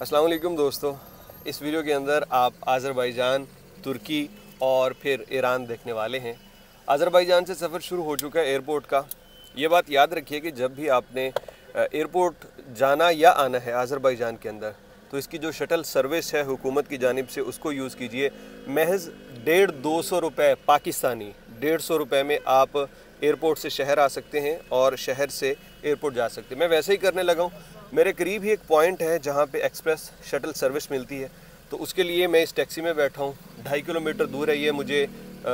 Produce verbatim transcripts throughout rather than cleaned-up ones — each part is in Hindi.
अस्सलाम वालेकुम दोस्तों, इस वीडियो के अंदर आप आज़रबाईजान, तुर्की और फिर ईरान देखने वाले हैं। आज़रबाईजान से सफ़र शुरू हो चुका है एयरपोर्ट का। ये बात याद रखिए कि जब भी आपने एयरपोर्ट जाना या आना है आज़रबाईजान के अंदर, तो इसकी जो शटल सर्विस है हुकूमत की जानिब से उसको यूज़ कीजिए। महज डेढ़ दो सौ रुपये पाकिस्तानी, डेढ़ सौ रुपये में आप एयरपोर्ट से शहर आ सकते हैं और शहर से एयरपोर्ट जा सकते हैं। मैं वैसे ही करने लगा हूँ। मेरे करीब ही एक पॉइंट है जहाँ पे एक्सप्रेस शटल सर्विस मिलती है, तो उसके लिए मैं इस टैक्सी में बैठा हूँ। ढाई किलोमीटर दूर है ये, मुझे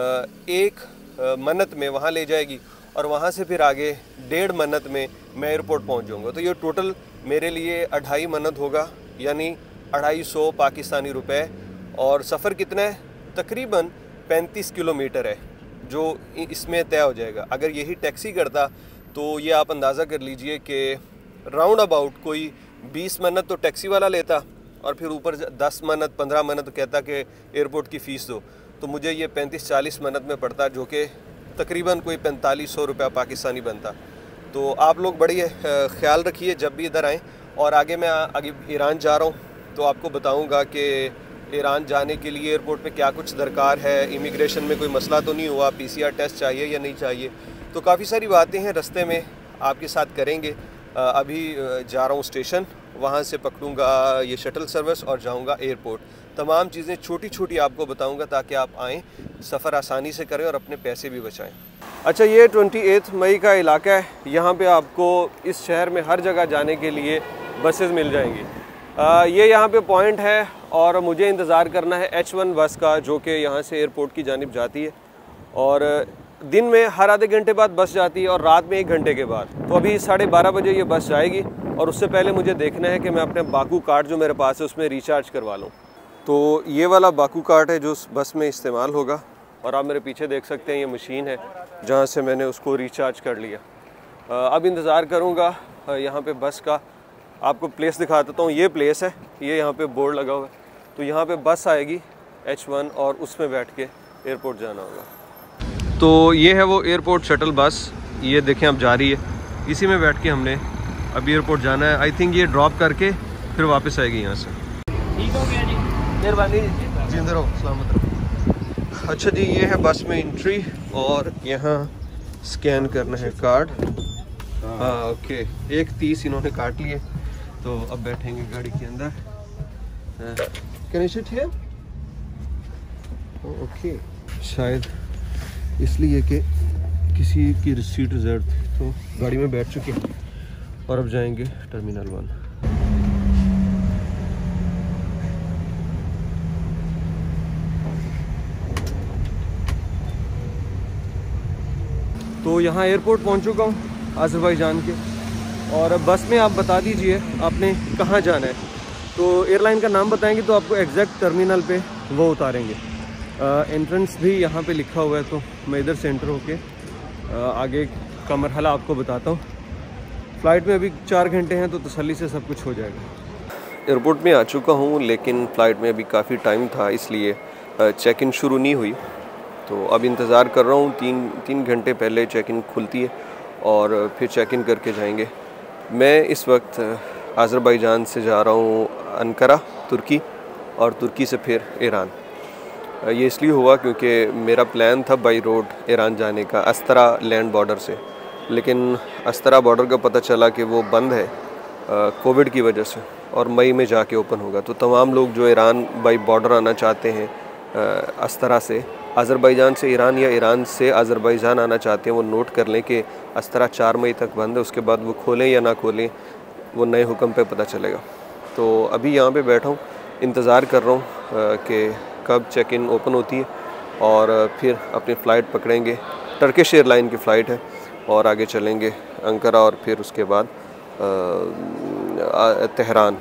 एक मन्नत में वहाँ ले जाएगी और वहाँ से फिर आगे डेढ़ मन्नत में मैं एयरपोर्ट पहुँच जाऊँगा। तो ये टोटल मेरे लिए अढ़ाई मन्नत होगा, यानी अढ़ाई सौ पाकिस्तानी रुपए। और सफ़र कितना है? तकरीबन पैंतीस किलोमीटर है जो इसमें तय हो जाएगा। अगर यही टैक्सी करता तो ये आप अंदाज़ा कर लीजिए कि राउंड अबाउट कोई बीस मन्नत तो टैक्सी वाला लेता और फिर ऊपर दस मन्नत पंद्रह मन्नत तो कहता कि एयरपोर्ट की फ़ीस दो, तो मुझे ये पैंतीस चालीस मन्नत में पड़ता, जो कि तकरीबन कोई पैंतालीस सौ रुपया पाकिस्तानी बनता। तो आप लोग बड़ी ख्याल रखिए जब भी इधर आएँ। और आगे मैं आगे ईरान जा रहा हूँ तो आपको बताऊँगा कि ईरान जाने के लिए एयरपोर्ट पे क्या कुछ दरकार है, इमिग्रेशन में कोई मसला तो नहीं हुआ, पीसीआर टेस्ट चाहिए या नहीं चाहिए। तो काफ़ी सारी बातें हैं रास्ते में आपके साथ करेंगे। अभी जा रहा हूँ स्टेशन, वहाँ से पकड़ूँगा ये शटल सर्विस और जाऊँगा एयरपोर्ट। तमाम चीज़ें छोटी छोटी आपको बताऊँगा ताकि आप आएँ, सफ़र आसानी से करें और अपने पैसे भी बचाएँ। अच्छा, ये अट्ठाईस मई का इलाका है। यहाँ पे आपको इस शहर में हर जगह जाने के लिए बसेस मिल जाएंगी। आ, ये यहाँ पे पॉइंट है और मुझे इंतज़ार करना है एच वन बस का, जो कि यहाँ से एयरपोर्ट की जानिब जाती है। और दिन में हर आधे घंटे बाद बस जाती है और रात में एक घंटे के बाद। तो अभी साढ़े बारह बजे ये बस जाएगी और उससे पहले मुझे देखना है कि मैं अपने बाकू कार्ड जो मेरे पास है उसमें रिचार्ज करवा लूँ। तो ये वाला बाकू कार्ड है जो उस बस में इस्तेमाल होगा। और आप मेरे पीछे देख सकते हैं ये मशीन है जहाँ से मैंने उसको रिचार्ज कर लिया। अब इंतज़ार करूँगा यहाँ पे बस का। आपको प्लेस दिखा देता हूँ। ये प्लेस है, ये यहाँ पे बोर्ड लगा हुआ है। तो यहाँ पे बस आएगी एच वन और उसमें बैठ के एयरपोर्ट जाना होगा। तो ये है वो एयरपोर्ट शटल बस, ये देखें अब जा रही है। इसी में बैठ के हमने अभी एयरपोर्ट जाना है। आई थिंक ये ड्रॉप करके फिर वापस आएगी यहाँ से। ठीक हो गया जी, मेहरबानी। जिंदा रहो, सलामत रहो। अच्छा जी, ये है बस में एंट्री और यहाँ स्कैन करना है कार्ड। हाँ ओके, एक तीस इन्होंने काट लिए। तो अब बैठेंगे गाड़ी के अंदर। Can I sit here? Okay, शायद इसलिए कि किसी की रिसीट रिजर्व थी, तो गाड़ी में बैठ चुके हैं और अब जाएंगे टर्मिनल वन। तो यहाँ एयरपोर्ट पहुँच चुका हूँ आज़रबाईजान के। और बस में आप बता दीजिए आपने कहाँ जाना है, तो एयरलाइन का नाम बताएंगे तो आपको एग्जैक्ट टर्मिनल पे वो उतारेंगे। एंट्रेंस भी यहाँ पे लिखा हुआ है, तो मैं इधर से एंटर होके आगे का मरहला आपको बताता हूँ। फ़्लाइट में अभी चार घंटे हैं तो तसल्ली से सब कुछ हो जाएगा। एयरपोर्ट में आ चुका हूँ, लेकिन फ़्लाइट में अभी काफ़ी टाइम था, इसलिए चेक इन शुरू नहीं हुई। तो अब इंतज़ार कर रहा हूँ। तीन तीन घंटे पहले चेक इन खुलती है और फिर चेक इन करके जाएंगे। मैं इस वक्त आज़रबाईजान से जा रहा हूँ अंकारा, तुर्की, और तुर्की से फिर ईरान। ये इसलिए हुआ क्योंकि मेरा प्लान था बाई रोड ईरान जाने का अस्तरा लैंड बॉर्डर से, लेकिन अस्तरा बॉर्डर का पता चला कि वो बंद है कोविड की वजह से और मई में जाके ओपन होगा। तो तमाम लोग जो ईरान बाई बॉर्डर आना चाहते हैं अस्तरा से, आज़रबाईजान से ईरान या ईरान से आज़रबाईजान आना चाहते हैं, वो नोट कर लें कि अस्तरा चार मई तक बंद है। उसके बाद वो खोलें या ना खोलें वो नए हुक्म पे पता चलेगा। तो अभी यहाँ पे बैठा हूँ, इंतज़ार कर रहा हूँ कि कब चेक इन ओपन होती है और फिर अपनी फ़्लाइट पकड़ेंगे। टर्किश एयरलाइन की फ़्लाइट है और आगे चलेंगे अंकारा और फिर उसके बाद तेहरान।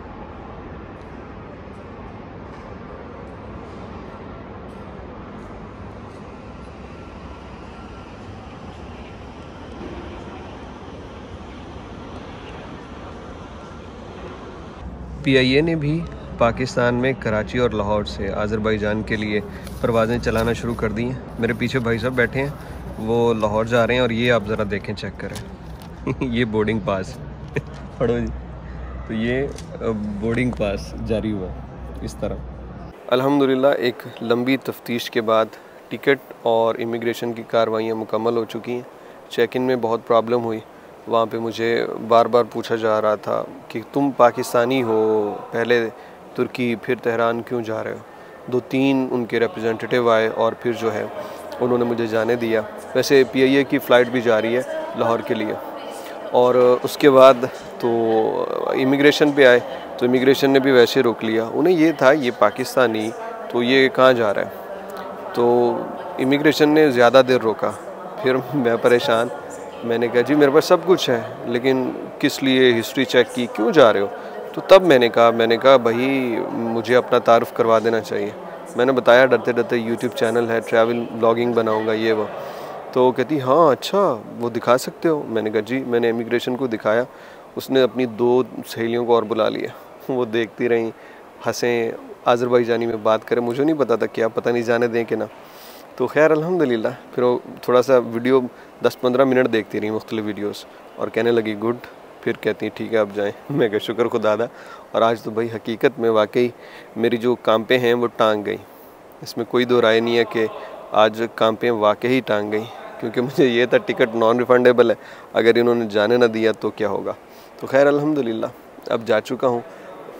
पी आई ए ने भी पाकिस्तान में कराची और लाहौर से आज़रबाईजान के लिए परवाज़ें चलाना शुरू कर दी हैं। मेरे पीछे भाई साहब बैठे हैं, वो लाहौर जा रहे हैं और ये आप ज़रा देखें, चेक करें ये बोर्डिंग पास पढ़ो जी। तो ये बोर्डिंग पास जारी हुआ इस तरह। अल्हम्दुलिल्लाह एक लंबी तफ्तीश के बाद टिकट और इमिग्रेशन की कार्रवाइयाँ मुकम्मल हो चुकी हैं। चेक इन में बहुत प्रॉब्लम हुई, वहाँ पे मुझे बार बार पूछा जा रहा था कि तुम पाकिस्तानी हो, पहले तुर्की फिर तेहरान क्यों जा रहे हो। दो तीन उनके रिप्रेजेंटेटिव आए और फिर जो है उन्होंने मुझे जाने दिया। वैसे पी आई ए की फ़्लाइट भी जा रही है लाहौर के लिए। और उसके बाद तो इमिग्रेशन पे आए तो इमिग्रेशन ने भी वैसे रोक लिया। उन्हें ये था ये पाकिस्तानी तो ये कहाँ जा रहा है, तो इमिग्रेशन ने ज़्यादा देर रोका। फिर मैं परेशान, मैंने कहा जी मेरे पास सब कुछ है लेकिन किस लिए, हिस्ट्री चेक की, क्यों जा रहे हो। तो तब मैंने कहा मैंने कहा भाई मुझे अपना तारुफ करवा देना चाहिए। मैंने बताया डरते डरते यूट्यूब चैनल है, ट्रैवल ब्लॉगिंग बनाऊंगा ये वो। तो कहती हाँ अच्छा वो दिखा सकते हो। मैंने कहा जी। मैंने इमिग्रेशन को दिखाया, उसने अपनी दो सहेलियों को और बुला लिया। वो देखती रहीं, हंसें, आज़रबाईजानी में बात करें, मुझे नहीं पता था क्या, पता नहीं जाने दें कि ना। तो खैर अल्हम्दुलिल्लाह फिर वो थोड़ा सा वीडियो दस पंद्रह मिनट देखती रही मुख्तलिफ वीडियोस और कहने लगी गुड। फिर कहती ठीक है अब जाएं। मैं कहा शुक्र खुदा दा। और आज तो भाई हकीकत में वाकई मेरी जो कांपें हैं वो टांग गई। इसमें कोई दो राय नहीं है कि आज कांपें वाकई टांग गई, क्योंकि मुझे ये था टिकट नॉन रिफंडेबल है, अगर इन्होंने जाने ना दिया तो क्या होगा। तो खैर अल्हम्दुलिल्लाह अब जा चुका हूँ।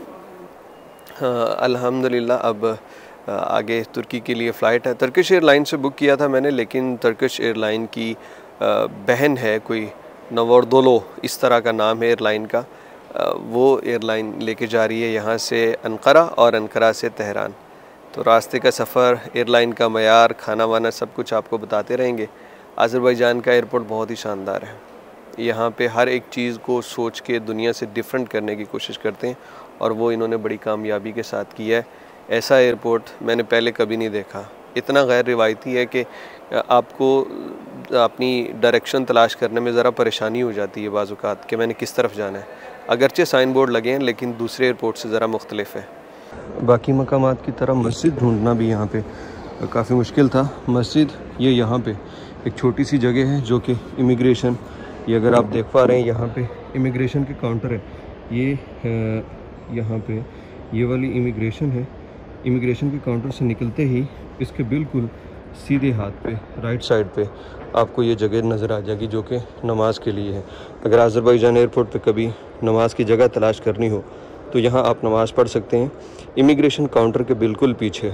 हाँ अल्हम्दुलिल्लाह अब आगे तुर्की के लिए फ़्लाइट है। टर्किश एयरलाइन से बुक किया था मैंने, लेकिन टर्किश एयरलाइन की बहन है कोई, नवोर्दोलो इस तरह का नाम है एयरलाइन का, वो एयरलाइन लेके जा रही है यहाँ से अनकरा और अनकरा से तेहरान। तो रास्ते का सफ़र, एयरलाइन का मयार, खाना वाना सब कुछ आपको बताते रहेंगे। आज़रबाईजान का एयरपोर्ट बहुत ही शानदार है। यहाँ पे हर एक चीज़ को सोच के दुनिया से डिफरेंट करने की कोशिश करते हैं और वो इन्होंने बड़ी कामयाबी के साथ किया है। ऐसा एयरपोर्ट मैंने पहले कभी नहीं देखा। इतना गैर रिवायती है कि आपको अपनी डायरेक्शन तलाश करने में ज़रा परेशानी हो जाती है बाज़ औक़ात कि मैंने किस तरफ जाना है। अगरचे साइन बोर्ड लगे हैं लेकिन दूसरे एयरपोर्ट से ज़रा मुख्तलिफ है। बाकी मकामात की तरह मस्जिद ढूंढना भी यहाँ पे काफ़ी मुश्किल था। मस्जिद ये यहाँ पे एक छोटी सी जगह है जो कि इमिग्रेशन, ये अगर आप देख पा रहे हैं यहाँ पे इमिग्रेशन के काउंटर है। ये यहाँ पे ये वाली इमिग्रेशन है। इमिग्रेशन के काउंटर से निकलते ही इसके बिल्कुल सीधे हाथ पे राइट साइड पे आपको ये जगह नज़र आ जाएगी जो कि नमाज के लिए है। अगर आज़रबाईजान एयरपोर्ट पे कभी नमाज की जगह तलाश करनी हो तो यहाँ आप नमाज़ पढ़ सकते हैं, इमिग्रेशन काउंटर के बिल्कुल पीछे।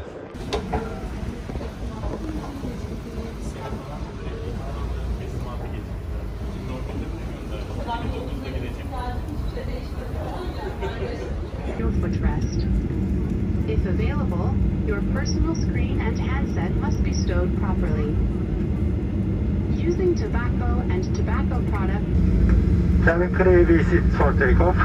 If available, your personal screen and handset must be stowed properly. Using tobacco and tobacco products. Can we clear the seats for takeoff?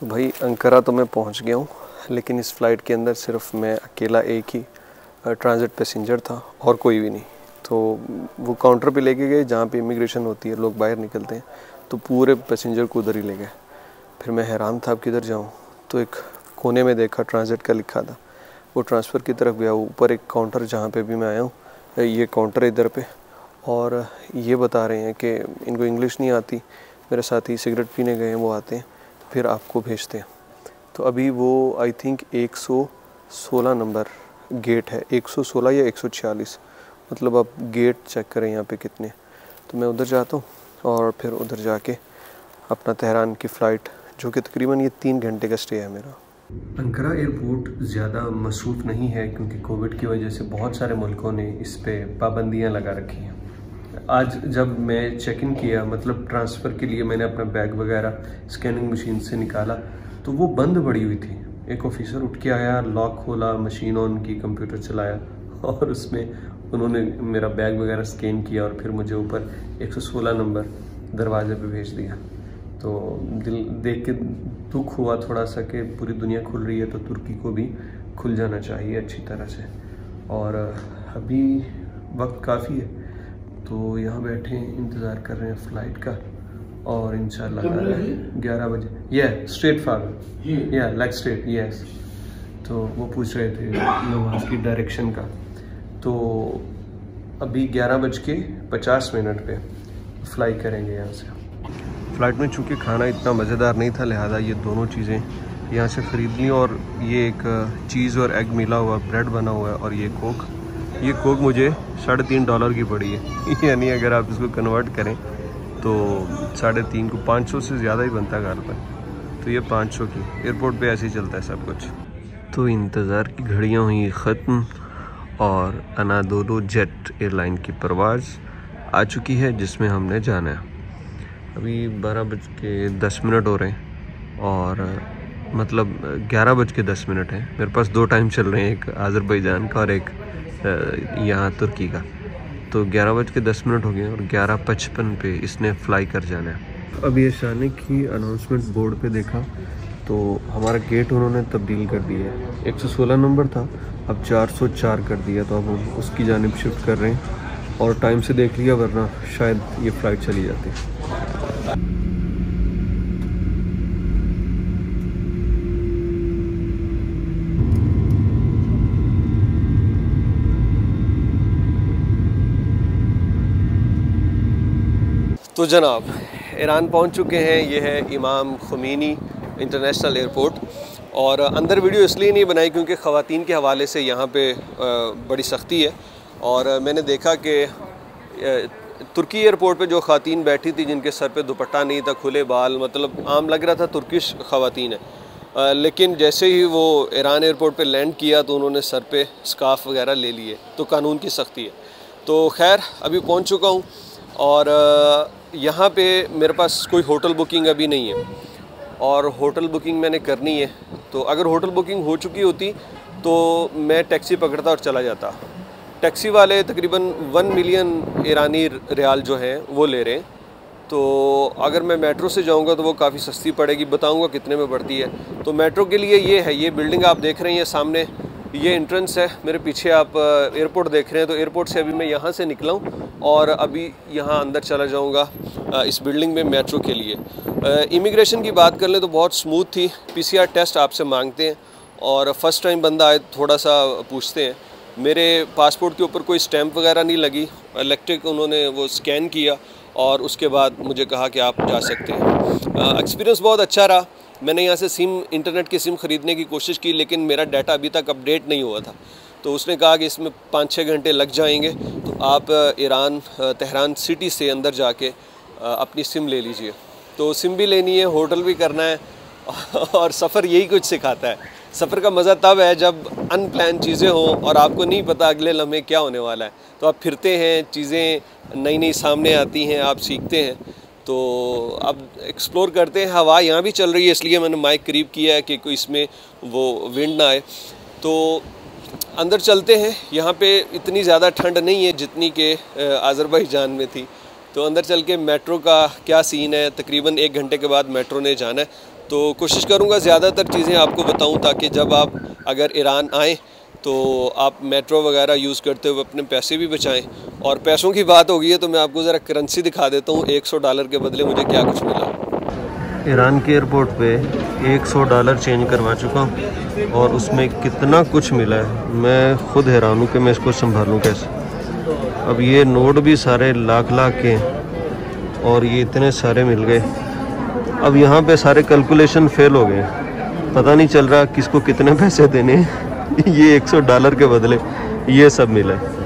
भाई अंकारा तो मैं पहुंच गया हूँ, लेकिन इस फ़्लाइट के अंदर सिर्फ मैं अकेला एक ही ट्रांजिट पैसेंजर था और कोई भी नहीं। तो वो काउंटर पे लेके गए जहाँ पे इमिग्रेशन होती है, लोग बाहर निकलते हैं, तो पूरे पैसेंजर को उधर ही ले गए। फिर मैं हैरान था अब किधर जाऊँ, तो एक कोने में देखा ट्रांजिट का लिखा था, वो ट्रांसफ़र की तरफ गया। ऊपर एक काउंटर जहाँ पे भी मैं आया हूँ, ये काउंटर है इधर पे, और ये बता रहे हैं कि इनको इंग्लिश नहीं आती, मेरे साथ ही सिगरेट पीने गए हैं, वो आते हैं फिर आपको भेजते हैं। तो अभी वो आई थिंक एक सौ सोलह नंबर गेट है, एक सौ सोलह या एक सौ छियालीस, मतलब आप गेट चेक करें यहाँ पे कितने। तो मैं उधर जाता हूँ और फिर उधर जाके अपना तेहरान की फ़्लाइट, जो कि तकरीबन ये तीन घंटे का स्टे है मेरा। अंकारा एयरपोर्ट ज़्यादा मसरूफ़ नहीं है क्योंकि कोविड की वजह से बहुत सारे मुल्कों ने इस पे पाबंदियाँ लगा रखी हैं। आज जब मैं चेक इन किया, मतलब ट्रांसफ़र के लिए मैंने अपना बैग वगैरह स्कैनिंग मशीन से निकाला, तो वो बंद पड़ी हुई थी। एक ऑफिसर उठ के आया, लॉक खोला, मशीन ऑन की, कंप्यूटर चलाया और उसमें उन्होंने मेरा बैग वगैरह स्कैन किया और फिर मुझे ऊपर एक सौ सोलह नंबर दरवाजे पे भेज दिया। तो दिल देख के दुख हुआ थोड़ा सा कि पूरी दुनिया खुल रही है तो तुर्की को भी खुल जाना चाहिए अच्छी तरह से। और अभी वक्त काफ़ी है, तो यहाँ बैठे इंतज़ार कर रहे हैं फ़्लाइट का, और इंशाल्लाह ग्यारह बजे ये स्ट्रेट फॉरवर्ड, या लाइक स्ट्रेट, यस। तो वो पूछ रहे थे नमाज की डायरेक्शन का। तो अभी ग्यारह बज के पचास मिनट पे फ्लाई करेंगे यहाँ से। फ़्लाइट में चूँकि खाना इतना मज़ेदार नहीं था, लिहाजा ये दोनों चीज़ें यहाँ से ख़रीद ली, और ये एक चीज़ और एग मिला हुआ, ब्रेड बना हुआ है, और ये कोक। ये कोक मुझे साढ़े तीन डॉलर की पड़ी है यानी अगर आप इसको कन्वर्ट करें तो साढ़े तीन को पाँच सौ से ज़्यादा ही बनता है गालबन। तो ये पाँच सौ की, एयरपोर्ट पे ऐसे ही चलता है सब कुछ। तो इंतज़ार की घड़ियाँ हुई ख़त्म और अनाडोलो जेट एयरलाइन की परवाज़ आ चुकी है जिसमें हमने जाना है। अभी बारह बज के दस मिनट हो रहे हैं, और मतलब ग्यारह बज के दस मिनट है। मेरे पास दो टाइम चल रहे हैं, एक आज़रबाईजान का और एक यहाँ तुर्की का। तो ग्यारह बज के दस मिनट हो गए और ग्यारह पचपन पे इसने फ़्लाई कर जाना है। अब ये शाने की अनाउंसमेंट बोर्ड पे देखा तो हमारा गेट उन्होंने तब्दील कर दिया है। एक सौ सोलह नंबर था, अब चार सौ चार कर दिया, तो अब हम उसकी जानिब शिफ्ट कर रहे हैं। और टाइम से देख लिया, वरना शायद ये फ़्लाइट चली जाती। तो जनाब ईरान पहुंच चुके हैं। ये है इमाम खुमैनी इंटरनेशनल एयरपोर्ट। और अंदर वीडियो इसलिए नहीं बनाई क्योंकि ख़वातीन के हवाले से यहाँ पे बड़ी सख्ती है, और मैंने देखा कि तुर्की एयरपोर्ट पे जो ख़वातीन बैठी थी जिनके सर पे दुपट्टा नहीं था, खुले बाल, मतलब आम लग रहा था तुर्किश ख़वातीन है, लेकिन जैसे ही वो ईरान एयरपोर्ट पे लैंड किया तो उन्होंने सर पे स्कार्फ वगैरह ले लिए। तो कानून की सख्ती है। तो खैर अभी पहुँच चुका हूँ, और यहाँ पे मेरे पास कोई होटल बुकिंग अभी नहीं है, और होटल बुकिंग मैंने करनी है। तो अगर होटल बुकिंग हो चुकी होती तो मैं टैक्सी पकड़ता और चला जाता। टैक्सी वाले तकरीबन वन मिलियन ईरानी रियाल जो हैं वो ले रहे हैं। तो अगर मैं मेट्रो से जाऊंगा तो वो काफ़ी सस्ती पड़ेगी, बताऊंगा कितने में पड़ती है। तो मेट्रो के लिए ये है, ये बिल्डिंग आप देख रहे हैं सामने, ये एंट्रेंस है। मेरे पीछे आप एयरपोर्ट देख रहे हैं, तो एयरपोर्ट से अभी मैं यहाँ से निकला हूँ और अभी यहाँ अंदर चला जाऊँगा इस बिल्डिंग में मेट्रो के लिए। इमिग्रेशन की बात कर लें तो बहुत स्मूथ थी। पीसीआर टेस्ट आपसे मांगते हैं, और फर्स्ट टाइम बंदा आए थोड़ा सा पूछते हैं। मेरे पासपोर्ट के ऊपर कोई स्टैंप वगैरह नहीं लगी, इलेक्ट्रिक उन्होंने वो स्कैन किया और उसके बाद मुझे कहा कि आप जा सकते हैं। एक्सपीरियंस बहुत अच्छा रहा। मैंने यहाँ से सिम, इंटरनेट की सिम ख़रीदने की कोशिश की, लेकिन मेरा डाटा अभी तक अपडेट नहीं हुआ था। तो उसने कहा कि इसमें पाँच छः घंटे लग जाएंगे, तो आप ईरान तेहरान सिटी से अंदर जाके अपनी सिम ले लीजिए। तो सिम भी लेनी है, होटल भी करना है, और सफ़र यही कुछ सिखाता है। सफ़र का मज़ा तब है जब अनप्लान चीज़ें हों और आपको नहीं पता अगले लम्हे क्या होने वाला है। तो आप फिरते हैं, चीज़ें नई नई सामने आती हैं, आप सीखते हैं। तो अब एक्सप्लोर करते हैं। हवा यहाँ भी चल रही है, इसलिए मैंने माइक करीब किया है कि कोई इसमें वो विंड ना आए। तो अंदर चलते हैं। यहाँ पे इतनी ज़्यादा ठंड नहीं है जितनी कि आज़रबाईजान में थी। तो अंदर चल के मेट्रो का क्या सीन है, तकरीबन एक घंटे के बाद मेट्रो ने जाना है। तो कोशिश करूँगा ज़्यादातर चीज़ें आपको बताऊँ ताकि जब आप अगर ईरान आएँ तो आप मेट्रो वगैरह यूज़ करते हुए अपने पैसे भी बचाएं। और पैसों की बात हो गई है तो मैं आपको ज़रा करेंसी दिखा देता हूँ, एक सौ डॉलर के बदले मुझे क्या कुछ मिला। ईरान के एयरपोर्ट पे एक सौ डॉलर चेंज करवा चुका हूँ और उसमें कितना कुछ मिला है, मैं खुद हैरान हूँ कि मैं इसको संभालूँ कैसे। अब ये नोट भी सारे लाख लाख के हैं और ये इतने सारे मिल गए। अब यहाँ पे सारे कैलकुलेशन फेल हो गए, पता नहीं चल रहा किसको कितने पैसे देने हैं। ये एक सौ डॉलर के बदले ये सब मिला है।